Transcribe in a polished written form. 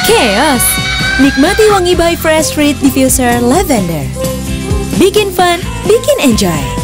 Chaos. Nikmati wangi by Fresh Street Diffuser Lavender. Bikin fun, bikin enjoy.